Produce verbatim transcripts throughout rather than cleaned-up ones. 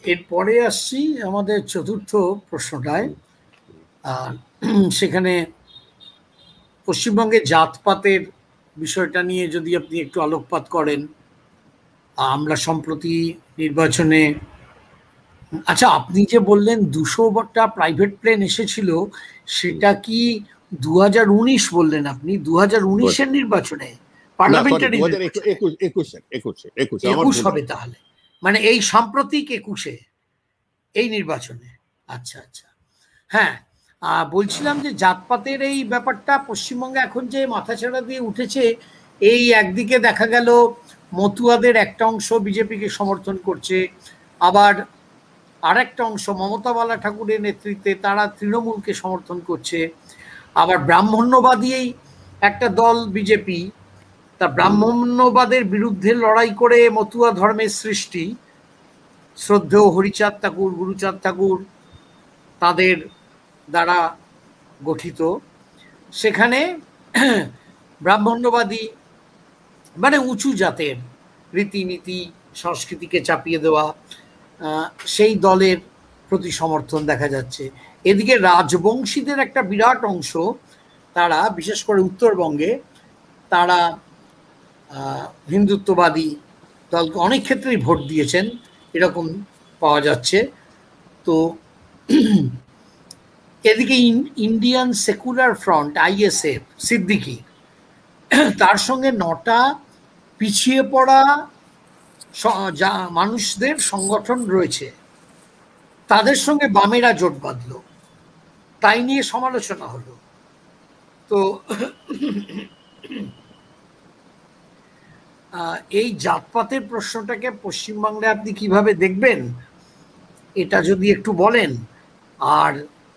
এরপরে আসছি আমাদের চতুর্থ প্রশ্নটায়। আর সেখানে পশ্চিমবঙ্গে জাতপাতের বিষয়টা নিয়ে যদি আপনি একটু আলোকপাত করেন। আমরা সম্প্রতি নির্বাচনে, আচ্ছা আপনি যে বললেন দুশোটা প্রাইভেট প্লেন এসেছিল, সেটা কি দু হাজার উনিশ বললেন আপনি? দু হাজার উনিশের নির্বাচনে পার্লামেন্টারি একুশ হবে তাহলে, মানে এই সাম্প্রতিক একুশে এই নির্বাচনে। আচ্ছা আচ্ছা, হ্যাঁ বলছিলাম যে জাতপাতের এই ব্যাপারটা পশ্চিমবঙ্গে এখন যে মাথাচাড়া দিয়ে উঠেছে, এই একদিকে দেখা গেল মতুয়াদের একটা অংশ বিজেপিকে সমর্থন করছে, আবার আর একটা অংশ মমতা বালা ঠাকুরের নেতৃত্বে তারা তৃণমূলকে সমর্থন করছে, আবার ব্রাহ্মণ্যবাদী একটা দল বিজেপি, তা ব্রাহ্মণ্যবাদের বিরুদ্ধে লড়াই করে মতুয়া ধর্মের সৃষ্টি, শ্রদ্ধেয় হরিচাঁদ ঠাকুর গুরুচাঁদ ঠাকুর তাদের দ্বারা গঠিত। সেখানে ব্রাহ্মণ্যবাদী মানে উঁচু জাতের রীতিনীতি সংস্কৃতিকে চাপিয়ে দেওয়া সেই দলের প্রতি সমর্থন দেখা যাচ্ছে। এদিকে রাজবংশীদের একটা বিরাট অংশ, তারা বিশেষ করে উত্তরবঙ্গে তারা হিন্দুত্ববাদী দলকে অনেক ক্ষেত্রেই ভোট দিয়েছেন এরকম পাওয়া যাচ্ছে। তো এদিকে Indian secular front ISF Siddiqui, তার সঙ্গে নটা পিছিয়ে পড়া যা মানুষদের সংগঠন রয়েছে, তাদের সঙ্গে বামেরা জোট বাঁধল, তাই নিয়ে সমালোচনা হলো। তো এই জাতপাতের প্রশ্নটাকে পশ্চিমবাংলায় আপনি কিভাবে দেখবেন, এটা যদি একটু বলেন। আর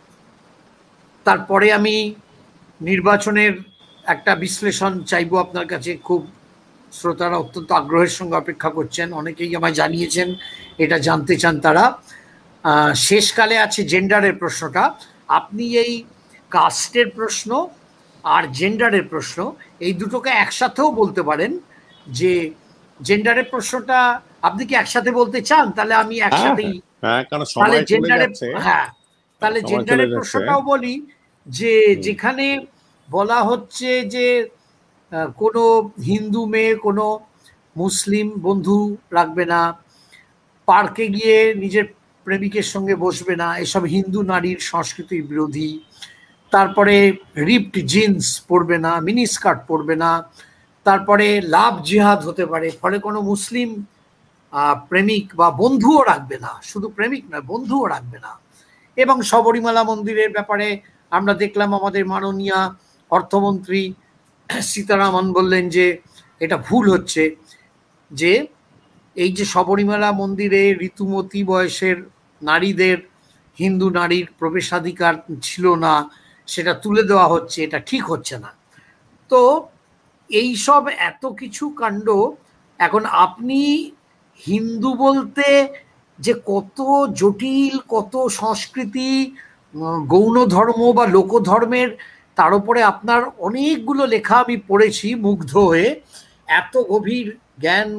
তারপরে আমি নির্বাচনের একটা বিশ্লেষণ চাইবো আপনার কাছে। খুব শ্রোতারা অত্যন্ত আগ্রহের সঙ্গে অপেক্ষা করছেন, অনেকেই আমায় জানিয়েছেন এটা জানতে চান তারা। শেষকালে আছে জেন্ডারের প্রশ্নটা। আপনি এই কাস্টের প্রশ্ন আর জেন্ডারের প্রশ্ন এই দুটোকে একসাথেও বলতে পারেন, যে জেন্ডারের প্রশ্নটা আপনি কি একসাথে বলতে চান? তাহলে আমি একসাথেই, তাহলে জেন্ডারের, হ্যাঁ তাহলে জেন্ডারের প্রশ্নটাও বলি। যে যেখানে বলা হচ্ছে যে কোনো হিন্দু মেয়ে কোনো মুসলিম বন্ধু রাখবে না, পার্কে গিয়ে নিজের প্রেমিকের সঙ্গে বসবে না, এসব হিন্দু নারীর সংস্কৃতির বিরোধী। তারপরে রিপড জিন্স পরবে না, মিনি স্কার্ট পরবে না, তারপরে লাভ জিহাদ হতে পারে, ফলে কোনো মুসলিম প্রেমিক বা বন্ধুও রাখবে না, শুধু প্রেমিক নয় বন্ধুও রাখবে না। এবং শবরীমালা মন্দিরের ব্যাপারে আমরা দেখলাম আমাদের মাননীয় অর্থমন্ত্রী সীতারামন বললেন যে এটা ভুল হচ্ছে, যে এই যে শবরীমালা মন্দিরে ঋতুমতী বয়সের নারীদের হিন্দু নারীর প্রবেশাধিকার ছিল না, সেটা তুলে দেওয়া হচ্ছে, এটা ঠিক হচ্ছে না। তো এই সব এত কিছু কাণ্ড, এখন আপনি হিন্দু বলতে যে কত জটিল, কত সংস্কৃতি, গৌণ ধর্ম বা লোকধর্মের, তার উপরে আপনার অনেকগুলো লেখা আমি পড়েছি মুগ্ধ হয়ে। এত গভীর জ্ঞান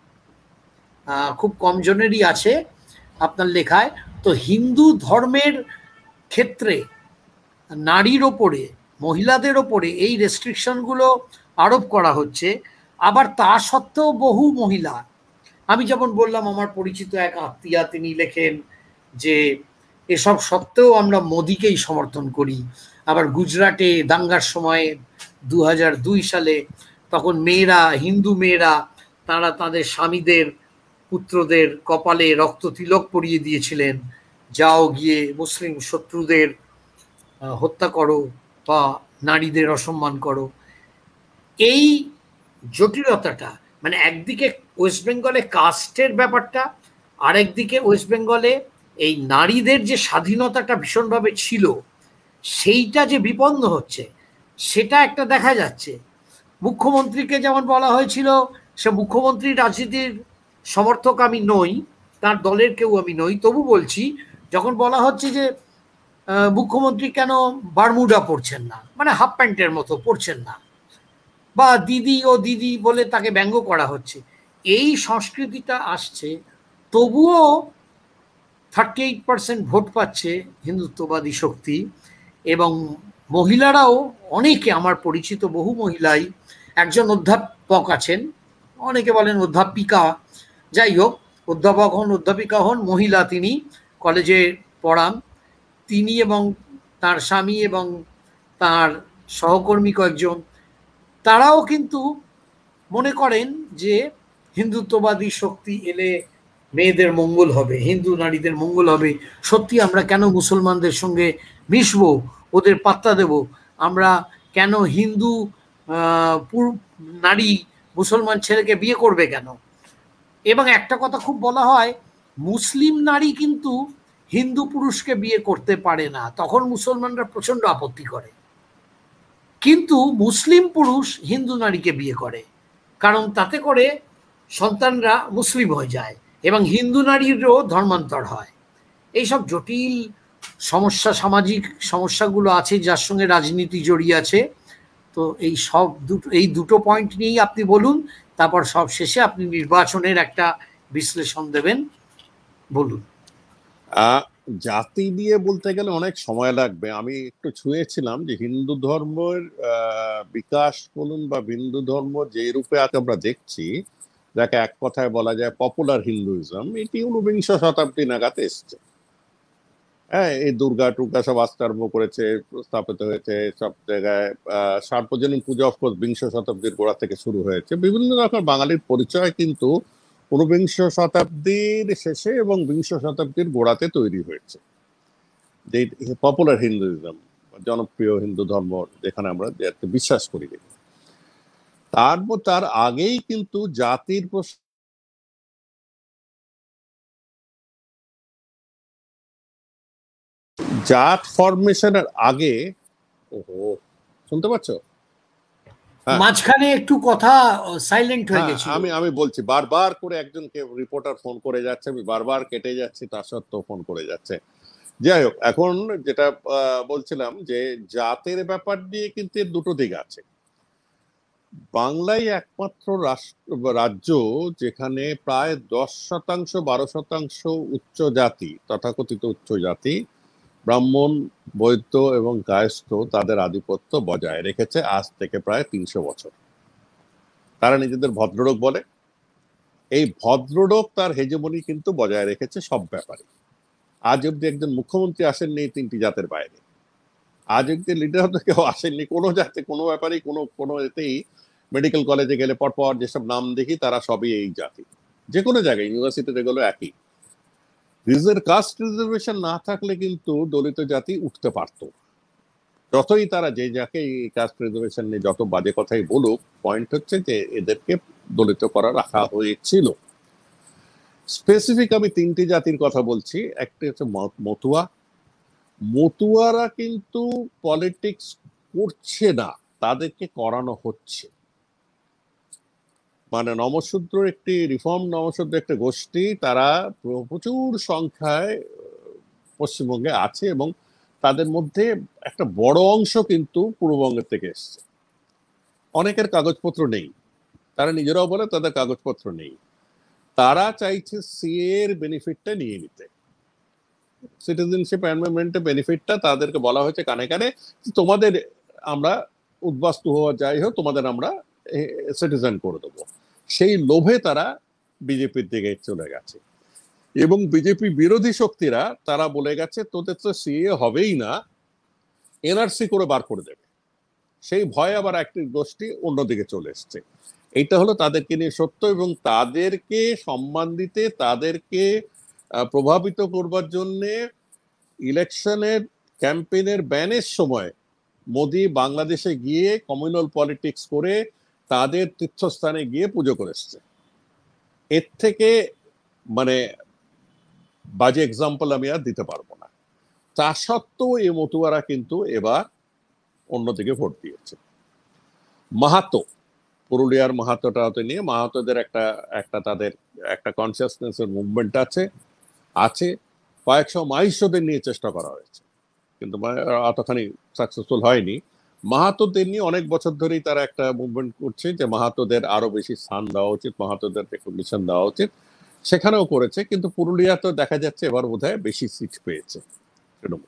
খুব কমজনেরই আছে আপনার লেখায়। তো হিন্দু ধর্মের ক্ষেত্রে নারীর ওপরে, মহিলাদের ওপরে এই রেস্ট্রিকশনগুলো আরোপ করা হচ্ছে, আবার তা সত্ত্বেও বহু মহিলা, আমি যেমন বললাম আমার পরিচিত এক আত্মীয়া, তিনি লেখেন যে এসব সত্ত্বেও আমরা মোদিকেই সমর্থন করি। আবার গুজরাটে দাঙ্গার সময় দু হাজার দুই সালে তখন মেয়েরা, হিন্দু মেয়েরা, তারা তাদের স্বামীদের পুত্রদের কপালে রক্ত তিলক পরিয়ে দিয়েছিলেন, যাও গিয়ে মুসলিম শত্রুদের হত্যা করো বা নারীদের অসম্মান করো। এই জটিলতাটা, মানে একদিকে ওয়েস্ট বেঙ্গলে কাস্টের ব্যাপারটা, আর একদিকে ওয়েস্ট বেঙ্গলে এই নারীদের যে স্বাধীনতাটা ভীষণভাবে ছিল, সেইটা যে বিপন্ন হচ্ছে সেটা একটা দেখা যাচ্ছে। মুখ্যমন্ত্রীকে যেমন বলা হয়েছিল, সে মুখ্যমন্ত্রীর রাজনীতির সমর্থক আমি নই, তার দলের কেউ আমি নই, তবু বলছি যখন বলা হচ্ছে যে মুখ্যমন্ত্রী কেন বারমুডা পরছেন না, মানে হাফ প্যান্টের মতো পরছেন না, বা দিদি ও দিদি বলে তাকে ব্যঙ্গ করা হচ্ছে, এই সংস্কৃতিটা আসছে, তবুও থার্টি এইট পার্সেন্ট ভোট পাচ্ছে হিন্দুত্ববাদী শক্তি, এবং মহিলারাও অনেকে, আমার পরিচিত বহু মহিলাই, একজন অধ্যাপক আছেন, অনেকে বলেন অধ্যাপিকা, যাই হোক, অধ্যাপক হন অধ্যাপিকা হন, মহিলা, তিনি কলেজে পড়ান, তিনি এবং তার স্বামী এবং তার সহকর্মী কয়েকজন, তারাও কিন্তু মনে করেন যে হিন্দুত্ববাদী শক্তি এলে মেয়েদের মঙ্গল হবে, হিন্দু নারীদের মঙ্গল হবে। সত্যি আমরা কেন মুসলমানদের সঙ্গে মিশবো, ওদের পাত্তা দেব? আমরা কেন হিন্দু নারী মুসলমান ছেলেকে বিয়ে করবে কেন? এবং একটা কথা খুব বলা হয়, মুসলিম নারী কিন্তু হিন্দু পুরুষকে বিয়ে করতে পারে না, তখন মুসলমানরা প্রচন্ড আপত্তি করে। কিন্তু মুসলিম পুরুষ হিন্দু নারীকে বিয়ে করে, কারণ তাতে করে সন্তানরা মুসলিম হয়ে যায় এবং হিন্দু নারীরও ধর্মান্তর হয়। এইসব জটিল সমস্যা, সামাজিক সমস্যাগুলো আছে যার সঙ্গে রাজনীতি জড়িয়ে আছে। তো এই সব দুটো এই দুটো পয়েন্ট নিয়েই আপনি বলুন, তারপর সব শেষে আপনি নির্বাচনের একটা বিশ্লেষণ দেবেন, বলুন। জাতি নিয়ে বলতে গেলে অনেক সময় লাগবে। আমি একটু ছুঁয়েছিলাম যে হিন্দু ধর্মের বিকাশ বলুন বা হিন্দু ধর্ম যে রূপে আমরা দেখছি, যাকে এক কথায় বলা যায় পপুলার হিন্দুইজম, এটি ঊনবিংশ শতাব্দী নাগাদ এসছে। হ্যাঁ, এই দুর্গা টুর্গা সব আস্তারম্ভ করেছে, স্থাপিত হয়েছে সব জায়গায়। সার্বজনীন পুজো অফকোর্স বিংশ শতাব্দীর গোড়া থেকে শুরু হয়েছে। বিভিন্ন রকম বাঙালির পরিচয় কিন্তু ঊনবিংশ শতাব্দীর শেষে এবং বিংশ শতাব্দীর গোড়াতে তৈরি হয়েছে। যে পপুলার হিন্দুইজম, জনপ্রিয় হিন্দু ধর্ম, যেখানে আমরা বিশ্বাস করি। তারপর তার আগেই কিন্তু জাতির জাত ফরমেশনের আগে, ওহো শুনতে পাচ্ছ? মাঝখানে একটু কথা সাইলেন্ট হয়ে গেছে। আমি আমি বলছি, বারবার করে একজনকে রিপোর্টার ফোন করে যাচ্ছে, আমি বারবার কেটে যাচ্ছি, তার সত্ত্বেও ফোন করে যাচ্ছে। যাই হোক, এখন যেটা বলছিলাম যে জাতের ব্যাপার দিয়ে কিন্তু এর দুটো দিক আছে। বাংলায় একমাত্র রাষ্ট্র রাজ্য যেখানে প্রায় দশ শতাংশ বারো শতাংশ উচ্চ জাতি, তথাকথিত উচ্চ জাতি, ব্রাহ্মণ, বৈদ্য এবং কায়স্থ, তাদের আধিপত্য বজায় রেখেছে আজ থেকে প্রায় তিনশো বছর। তারা নিজেদের ভদ্রলোক বলে। এই ভদ্রলোক তার হেজেমনি কিন্তু বজায় রেখেছে সব ব্যাপারে। আজ অব্দি একজন মুখ্যমন্ত্রী আসেননি এই তিনটি জাতের বাইরে। আজ অব্দি লিডার তো কেউ আসেননি কোনো জাতে, কোনো ব্যাপারেই, কোনো কোনো এতেই। মেডিকেল কলেজে গেলে পরপর যেসব নাম দেখি তারা সবই এই জাতি। যে কোনো জায়গায় ইউনিভার্সিটিতে গেলো একই। রিজার্ভ কাস্ট রিজার্ভেশন না থাকলে কিন্তু দলিত জাতি উঠতে পারত। যতই তারা যে যাকে কাস্ট রিজার্ভেশন নিয়ে যত বাজে কথাই বলুক, পয়েন্ট হচ্ছে যে এদেরকে দলিত করা রাখা হয়েছিল। স্পেসিফিক আমি তিনটি জাতির কথা বলছি। একটি হচ্ছে মতুয়া। মতুয়ারা কিন্তু পলিটিক্স করছে না, তাদেরকে করানো হচ্ছে। মানে নমশূদ্র একটি রিফর্ম নমশূদ্র একটা গোষ্ঠী, তারা প্রচুর সংখ্যায় পশ্চিমবঙ্গে আছে এবং তাদের মধ্যে একটা বড় অংশ কিন্তু পূর্ববঙ্গের থেকে এসছে। অনেকের কাগজপত্র নেই, তারা নিজেরাও বলে তাদের কাগজপত্র নেই। তারা চাইছে সিএ এর বেনিফিটটা নিয়ে নিতে, সিটিজেনশিপ অ্যামেন্ডমেন্টের বেনিফিটটা। তাদেরকে বলা হয়েছে কানে কানে, তোমাদের আমরা উদ্বাস্তু হওয়া যাই হোক, তোমাদের আমরা সিটিজেন করে দেবো। সেই লোভে তারা বিজেপির দিকে চলে গেছে এবং বিজেপি বিরোধী শক্তিরা তারা বলে গেছে তোদের তো সিএ হবেই না, এনআরসি করে বার করে দেবে। সেই ভয়ে আবার একটি গোষ্ঠী অন্যদিকে চলে এসছে। এইটা হলো তাদেরকে নিয়ে সত্য, এবং তাদেরকে সম্মান দিতে, তাদেরকে প্রভাবিত করবার জন্যে ইলেকশনের ক্যাম্পেইনের ব্যানের সময় মোদি বাংলাদেশে গিয়ে কমিউনাল পলিটিক্স করে তাদের তীর্থস্থানে গিয়ে পুজো করে এসছে। এর থেকে মানে বাজে এক্সাম্পল আমি আর দিতে পারবো না। তা সত্ত্বেও এই মতুয়ারা কিন্তু এবার অন্যদিকে ভোট দিয়েছে। মাহাতো, পুরুলিয়ার মাহাতোটা নিয়ে, মাহাতোদের একটা একটা তাদের একটা কনসিয়াসনেসের মুভমেন্ট আছে আছে কয়েকশো মাইশোদের নিয়ে চেষ্টা করা হয়েছে, কিন্তু অতখানি সাকসেসফুল হয়নি। মাহাতোদের নিয়ে অনেক বছর ধরেই তারা একটা মুভমেন্ট করছে যে মাহাতোদের আরো বেশি স্থান দেওয়া উচিত, মাহাতোদের রেকগনিশন দেওয়া উচিত। সেখানেও করেছে, কিন্তু পুরুলিয়া তো দেখা যাচ্ছে এবার বোধহয় বেশি সিট পেয়েছে তৃণমূল।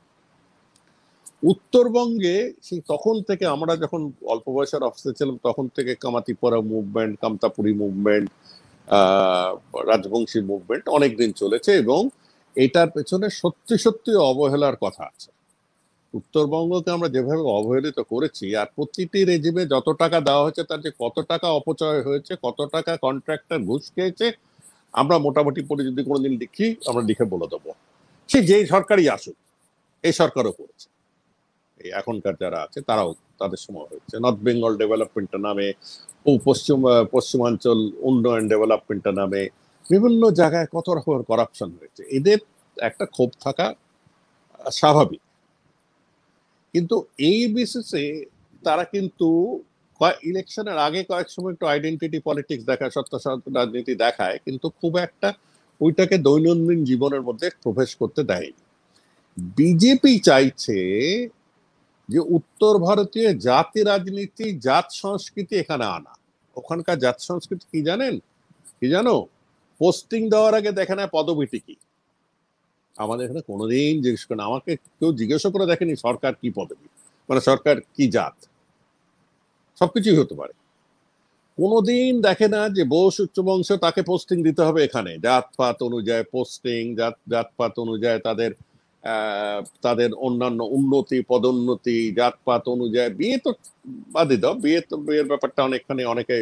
উত্তরবঙ্গে সেই তখন থেকে আমরা যখন অল্প বয়সের অফিসে ছিলাম তখন থেকে কামাতিপাড়া মুভমেন্ট, কামতাপুরী মুভমেন্ট, আহ রাজবংশী মুভমেন্ট অনেকদিন চলেছে, এবং এটার পেছনে সত্যি সত্যি অবহেলার কথা আছে। উত্তরবঙ্গকে আমরা যেভাবে অবহেলিত করেছি, আর প্রতিটি রেজিমে যত টাকা দেওয়া হয়েছে তার যে কত টাকা অপচয় হয়েছে, কত টাকা কন্ট্রাক্টর ঘুষ খেয়েছে, আমরা মোটামুটি পরে যদি কোনোদিন লিখি আমরা লিখে বলে দেবো। সে যেই সরকারই আসুক, এই সরকারও করেছে, এই এখনকার যারা আছে তারাও, তাদের সময় হয়েছে। নর্থ বেঙ্গল ডেভেলপমেন্টের নামে, ও পশ্চিম পশ্চিমাঞ্চল উন্নয়ন ডেভেলপমেন্টের নামে বিভিন্ন জায়গায় কত রকমের করাপশন হয়েছে। এদের একটা ক্ষোভ থাকা স্বাভাবিক, কিন্তু এই বিশেষে তারা কিন্তু ইলেকশনের আগে কয়েক সময় একটু আইডেন্টিটি পলিটিক্স দেখায়, সত্য রাজনীতি দেখায়, কিন্তু খুব একটা ওইটাকে দৈনন্দিন জীবনের মধ্যে প্রবেশ করতে দেয়নি। বিজেপি চাইছে যে উত্তর ভারতীয় জাতি রাজনীতি, জাত সংস্কৃতি এখানে আনা। ওখানকার জাত সংস্কৃতি কি জানেন, কি জানো? পোস্টিং দেওয়ার আগে দেখে না পদবিটি কি। আমাদের এখানে কোনোদিন জিজ্ঞেস করে না, আমাকে কেউ জিজ্ঞেস করে দেখেনি সরকার কি পদবি, মানে সরকার কি জাত। সবকিছুই হতে পারে, কোনোদিন দেখে না যে বোস উচ্চ বংশ তাকে পোস্টিং দিতে হবে এখানে, জাতপাত অনুযায়ী পোস্টিং, জাত জাতপাত অনুযায়ী তাদের আহ তাদের অন্যান্য উন্নতি পদোন্নতি, জাতপাত অনুযায়ী। বিয়ে তো বাদই দাও, বিয়ে তো বিয়ের ব্যাপারটা অনেকখানি অনেকে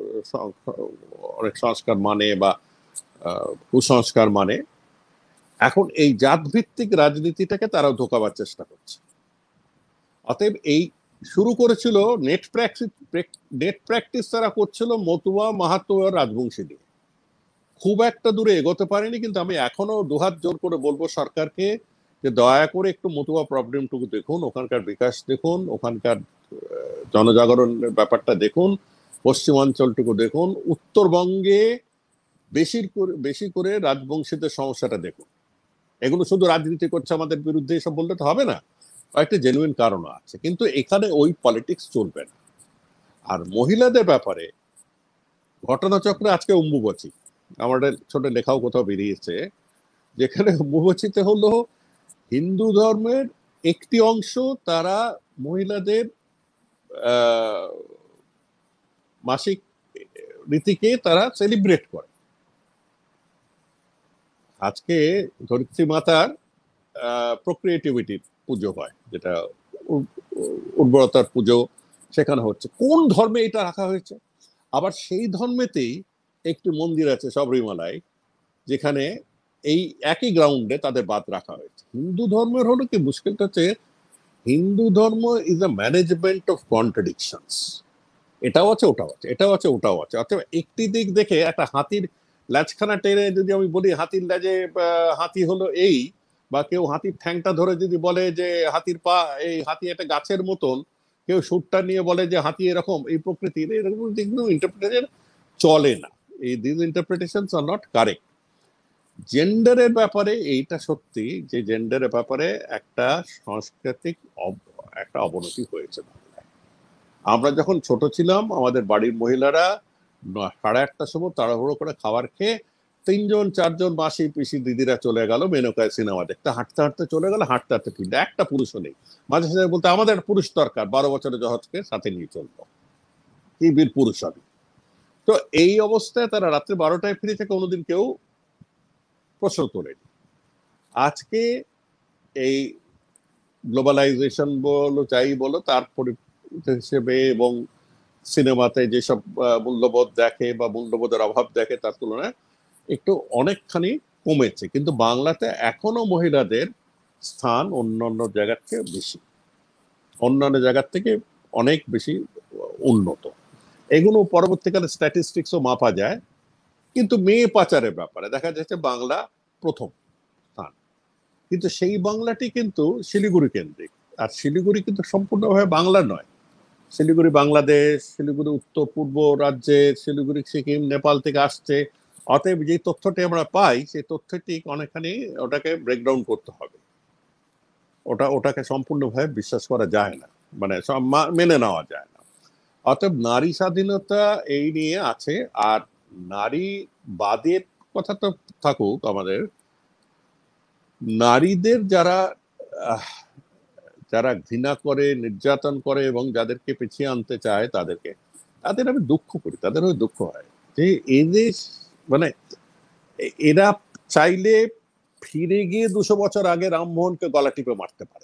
অনেক সংস্কার মানে বা কুসংস্কার মানে। এখন এই জাত ভিত্তিক রাজনীতিটাকে তারাও ঢোকাবার চেষ্টা করছে। অতএব এই শুরু করেছিল নেট প্র্যাকটিস, নেট প্র্যাকটিস তারা করছিল মতুয়া, মাহাতো আর রাজবংশী দিয়ে। খুব একটা দূরে এগোতে পারেনি, কিন্তু আমি এখনো দুহাত জোর করে বলবো সরকারকে যে দয়া করে একটু মতুয়া প্রবলেমটুকু দেখুন, ওখানকার বিকাশ দেখুন, ওখানকার জনজাগরণের ব্যাপারটা দেখুন, পশ্চিমাঞ্চলটুকু দেখুন, উত্তরবঙ্গে বেশি করে বেশি করে রাজবংশীদের সমস্যাটা দেখুন। এগুলো শুধু রাজনীতি করছে আমাদের বিরুদ্ধে এসব বললে তো হবে না, একটা জেনুইন কারণ আছে, কিন্তু এখানে ওই পলিটিক্স চলবে না। আর মহিলাদের ব্যাপারে ঘটনাচক্রে আজকে অম্বুবাচী, আমাদের ছোট লেখাও কোথাও বেরিয়েছে, যেখানে অম্বুবাচীতে হলো হিন্দু ধর্মের একটি অংশ তারা মহিলাদের আহ মাসিক রীতিকে তারা সেলিব্রেট করে। আজকে ধরিত্রী মাতার আহ প্রক্রিয়েটিভিটির পুজো হয়, যেটা উর্বরতার পুজো, সেখানে হচ্ছে। কোন ধর্মে এটা রাখা হয়েছে? আবার সেই ধর্মেতেই একটি মন্দির আছে শবরীমালায়, যেখানে এই একই গ্রাউন্ডে তাদের বাদ রাখা হয়েছে। হিন্দু ধর্মের হলো কি মুশকিলটা হচ্ছে, হিন্দু ধর্ম is a management of contradictions. এটাও আছে, ওটাও আছে, এটাও আছে, ওটাও আছে। অর্থাৎ একটি দিক দেখে একটা হাতির ল্যাজখানা টেনে যদি আমি বলি হাতির ল্যাজে হাতি হলো এই, বা কেউ হাতির ঠ্যাংটা ধরে যদি বলে যে হাতির পা, এই হাতি একটা গাছের মতন, কেউ সুরটা নিয়ে বলে যে হাতি এরকম, এই প্রকৃতির, এরকম দিকগুলো ইন্টারপ্রিটেশন চলে না। এই this interpretations are not correct. জেন্ডারের ব্যাপারে এইটা সত্যি যে জেন্ডারের ব্যাপারে একটা সাংস্কৃতিক একটা অবনতি হয়েছে। আমরা যখন ছোট ছিলাম আমাদের বাড়ির মহিলারা সাড়ে আটটার সময় তাড়াহুড়ো করে খাবার খেয়ে তিনজন চারজন মাসি পিসি দিদিরা চলে গেল মেনকায় সিনেমা দেখতে, হাঁটতে হাঁটতে চলে গেল, হাঁটতে হাঁটতে ফিরলে, একটা পুরুষও নেই। মাঝে সাঝে বলতে আমাদের পুরুষ দরকার, বারো বছরের জহজকে সাথে নিয়ে চলতো, কি বীর পুরুষ আমি। তো এই অবস্থায় তারা রাত্রে বারোটায় ফিরেছে, কোনোদিন কেউ প্রশ্ন তোলেনি। আজকে এই গ্লোবালাইজেশন বলো যাই বলো, তার হিসেবে এবং সিনেমাতে যেসব মূল্যবোধ দেখে বা মূল্যবোধের অভাব দেখে তার তুলনায় একটু অনেকখানি কমেছে, কিন্তু বাংলাতে এখনো মহিলাদের স্থান অন্যান্য জায়গার থেকে বেশি, অন্যান্য জায়গার থেকে অনেক বেশি উন্নত। এগুলো পরবর্তীকালে স্ট্যাটিস্টিক্সও মাপা যায়। কিন্তু মেয়ে পাচারের ব্যাপারে দেখা যাচ্ছে বাংলা প্রথম স্থান, কিন্তু সেই বাংলাটি কিন্তু শিলিগুড়ি কেন্দ্রিক। আর শিলিগুড়ি কিন্তু সম্পূর্ণভাবে বাংলা নয়। শিলিগুড়ি বাংলাদেশ, শিলিগুড়ি উত্তর পূর্ব রাজ্যের, শিলিগুড়ি সিকিম নেপাল থেকে আসছে। অতএব যে তথ্যটি আমরা পাই সেই তথ্যটি অনেকখানি ওটাকে ব্রেকডাউন করতে হবে, ওটা ওটাকে সম্পূর্ণভাবে বিশ্বাস করা যায় না, মানে মেনে নেওয়া যায় না। অতএব নারী স্বাধীনতা এই নিয়ে আছে। আর নারী বাদের কথা তো থাকুক আমাদের, নারীদের যারা যারা ঘৃণা করে, নির্যাতন করে এবং যাদেরকে পিছিয়ে আনতে চায় তাদেরকে, তাদের আমি দুঃখ করি, তাদের ওই দুঃখ হয় যে এদের মানে এরা চাইলে ফিরে গিয়ে দুশো বছর আগে রামমোহনকে গলা টিপে মারতে পারে।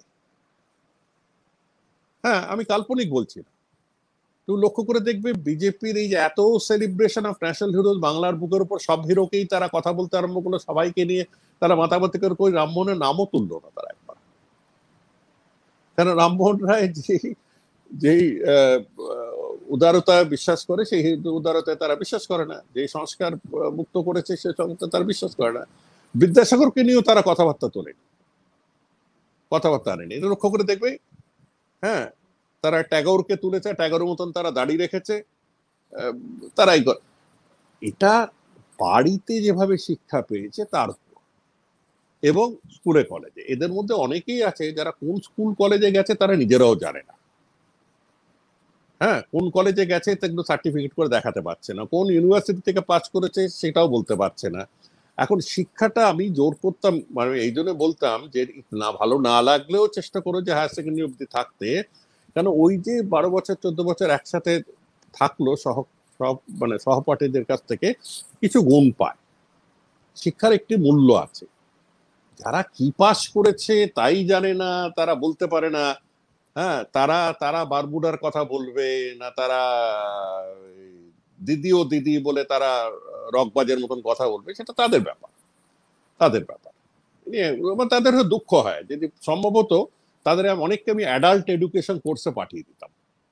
হ্যাঁ, আমি কাল্পনিক বলছি না। তুমি লক্ষ্য করে দেখবে বিজেপির এই যে এত সেলিব্রেশন অফ ন্যাশনাল হিরোজ, বাংলার বুকের উপর সব হিরোকেই তারা কথা বলতে আরম্ভ করলো, সবাইকে নিয়ে তারা মাতামাতি করে, কই রামমোহনের নামও তুললো না তারা একবার। কেন রামমোহন রায় যে যেই উদারতা বিশ্বাস করে সেই উদারতায় তারা বিশ্বাস করে না, যে সংস্কার মুক্ত করেছে সে সংস্কার তারা বিশ্বাস করে না। বিদ্যাসাগরকে নিয়েও তারা কথাবার্তা তোলেনি, কথাবার্তা আনেনি। এটা লক্ষ্য করে দেখবে। হ্যাঁ, তারা ট্যাগরকে তুলেছে, ট্যাগরের মতন তারা দাঁড়িয়ে রেখেছে, তারাই করে। এটা বাড়িতে যেভাবে শিক্ষা পেয়েছে তার উপর, এবং স্কুলে কলেজে। এদের মধ্যে অনেকেই আছে যারা কোন স্কুল কলেজে গেছে তারা নিজেরাও জানে না। হ্যাঁ, কোন কলেজে গেছে কিন্তু সার্টিফিকেট করে দেখাতে পারছে না, কোন ইউনিভার্সিটি থেকে পাস করেছে সেটাও বলতে পারছে না। এখন শিক্ষাটা আমি জোর করতাম, মানে এই জন্য বলতাম যে না, ভালো না লাগলেও চেষ্টা করো যে হায়ার সেকেন্ডারি অব্দি থাকতে। কেন ওই যে বারো বছর চোদ্দ বছর একসাথে থাকলো সহ সব মানে সহপাঠীদের কাছ থেকে কিছু গুণ পায়। শিক্ষার একটি মূল্য আছে। যারা কি পাস করেছে তাই জানে না, তারা বলতে পারে না, হ্যাঁ, তারা তারা বারমুডার কথা বলবে না, তারা দিদি ও দিদি বলে তারা রকবাজের মতন কথা বলবে, সেটা তাদের ব্যাপার, তাদের ব্যাপার। তাদের দুঃখ হয় যদি সম্ভবত তাদের অনেককে আমি অ্যাডাল্ট এডুকেশন কোর্সে পাঠিয়ে দিতাম।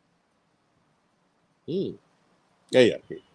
হুম, এই আর কি।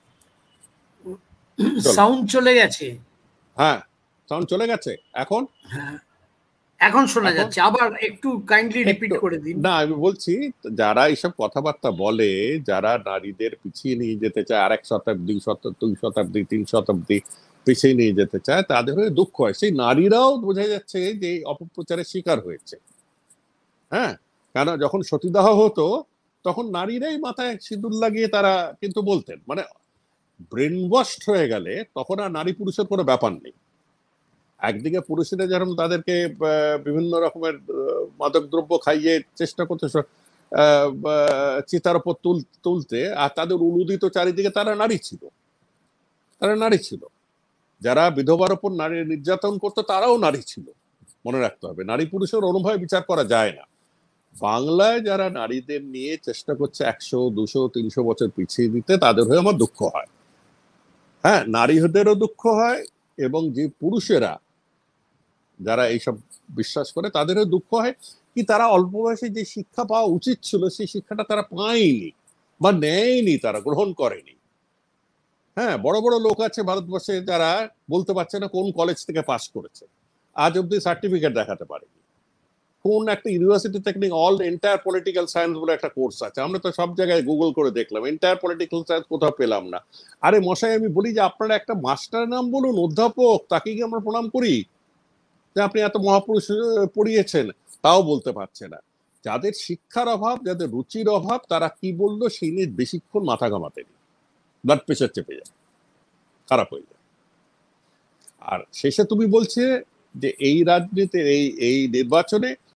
সাউন্ড চলে গেছে। হ্যাঁ, সাউন্ড চলে গেছে এখন। হ্যাঁ, এখন শোনা যাচ্ছে, আবার একটু কাইন্ডলি রিপিট করে দিন। না, আমি বলছি যারা এইসব কথাবার্তা বলে, যারা নারীদের পিছিয়ে নিয়ে যেতে চায় আরেক শতাব্দী শতাব্দী দুই শতাব্দী তিন শতাব্দী পিছিয়ে নিয়ে যেতে চায়, তাদের দুঃখ হয়। সেই নারীরাও বোঝা যাচ্ছে যে অপপ্রচারের শিকার হয়েছে। হ্যাঁ, কেন যখন সতীদাহ হতো তখন নারীরাই মাথায় সিঁদুর লাগিয়ে তারা কিন্তু বলতেন, মানে ব্রেন ওয়াশড হয়ে গেলে তখন আর নারী পুরুষের কোনো ব্যাপার নেই। একদিকে পুরুষেরা যেরকম তাদেরকে বিভিন্ন রকমের মাদক দ্রব্য খাইয়ে চেষ্টা করতে চিতার উপর তুলতে, আর তাদের উলুদিত চারিদিকে তারা নারী ছিল, তারা নারী ছিল। যারা বিধবার উপর নারী নির্যাতন করতো তারাও নারী ছিল, মনে রাখতে হবে। নারী পুরুষের অনুভবে বিচার করা যায় না। বাংলায় যারা নারীদের নিয়ে চেষ্টা করছে একশো দুশো তিনশো বছর পিছিয়ে দিতে, তাদের হয়ে আমার দুঃখ হয়। হ্যাঁ, নারীদেরও দুঃখ হয়, এবং যে পুরুষেরা যারা এইসব বিশ্বাস করে তাদেরও দুঃখ হয় কি তারা অল্প বয়সে যে শিক্ষা পাওয়া উচিত ছিল সেই শিক্ষাটা তারা পায়নি বা নেয়নি, তারা গ্রহণ করেনি। হ্যাঁ, বড় বড় লোক আছে ভারতবর্ষে যারা বলতে পারছে না কোন কলেজ থেকে পাস করেছে, আজ অব্দি সার্টিফিকেট দেখাতে পারেনি। কোন একটা ইউনিভার্সিটি থেকে অল এন্টায়ার পলিটিক্যাল সায়েন্স বলে একটা কোর্স আছে, আমরা তো সব জায়গায় গুগল করে দেখলাম, এন্টায়ার পলিটিক্যাল সায়েন্স কোথাও পেলাম না। আরে মশাই, আমি বলি যে আপনারা একটা মাস্টার নাম বলুন, অধ্যাপক, তাকে কি আমরা প্রণাম করি যে আপনি এত মহাপুরুষ পড়িয়েছেন, তাও বলতে পারছে না। যাদের শিক্ষার অভাব, যাদের রুচির অভাব, তারা কি বললো সেই নিয়ে বেশিক্ষণ মাথা ঘামাতে নেই, ব্লাড প্রেশার চেপে যায়, খারাপ হয়ে যায়। আর শেষে তুমি বলছে যে এই রাজনীতির এই এই নির্বাচনে